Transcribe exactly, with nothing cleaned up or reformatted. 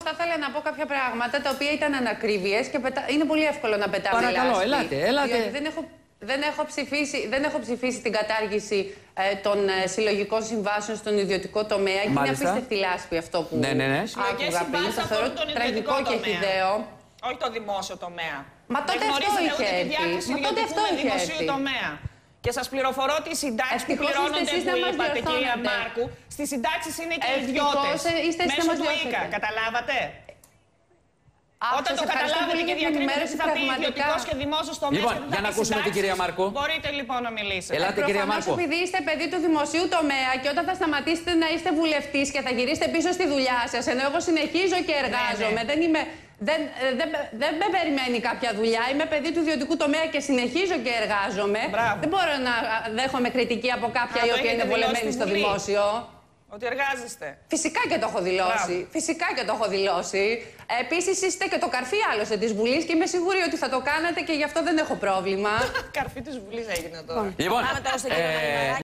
Θα ήθελα να πω κάποια πράγματα τα οποία ήταν ανακρίβειες και πετα... είναι πολύ εύκολο να πετάμε λάσπη. Παρακαλώ, ελάτε, ελάτε. Διότι δεν έχω, δεν έχω, ψηφίσει, δεν έχω ψηφίσει την κατάργηση ε, των ε, συλλογικών συμβάσεων στον ιδιωτικό τομέα. Και είναι απίστευτη λάσπη αυτό που ναι, ναι, ναι. άκουγα πριν. Το θεωρώ τραγικό και χυδαίο. Όχι το δημόσιο τομέα. Μα τότε αυτό είχε έρθει. Μα τότε αυτό είχε έρθει. Και σας πληροφορώ ότι οι συντάξεις που πληρώνονται που είπατε, κυρία Μάρκου, στις συντάξεις είναι και οι ιδιώτες. Μέσω του ΙΚΑ, καταλάβατε. Ά, Όταν το καταλάβετε και διακρίνετε τι θα πει ιδιωτικός και δημόσιος τομέας. Λοιπόν, για να ακούσουμε την κυρία Μάρκου. Μπορείτε λοιπόν να μιλήσετε. Ελάτε, κυρία Μάρκου. Επειδή είστε παιδί του δημοσίου τομέα και όταν θα σταματήσετε να είστε βουλευτής και θα γυρίσετε πίσω στη δουλειά σας, ενώ εγώ συνεχίζω και εργάζομαι, δεν είμαι. Δεν, δεν, δεν με περιμένει κάποια δουλειά. Είμαι παιδί του ιδιωτικού τομέα και συνεχίζω και εργάζομαι. Μπράβο. Δεν μπορώ να δέχομαι κριτική από κάποια Α, η οποία είναι βολεμένη στο δημόσιο. Ότι εργάζεστε. Φυσικά και το έχω δηλώσει. Μπράβο. Φυσικά και το έχω δηλώσει. Επίσης είστε και το καρφί άλλωστε της Βουλής και είμαι σίγουρη ότι θα το κάνετε και γι' αυτό δεν έχω πρόβλημα. Καρφί της Βουλής έγινε τώρα. Λοιπόν,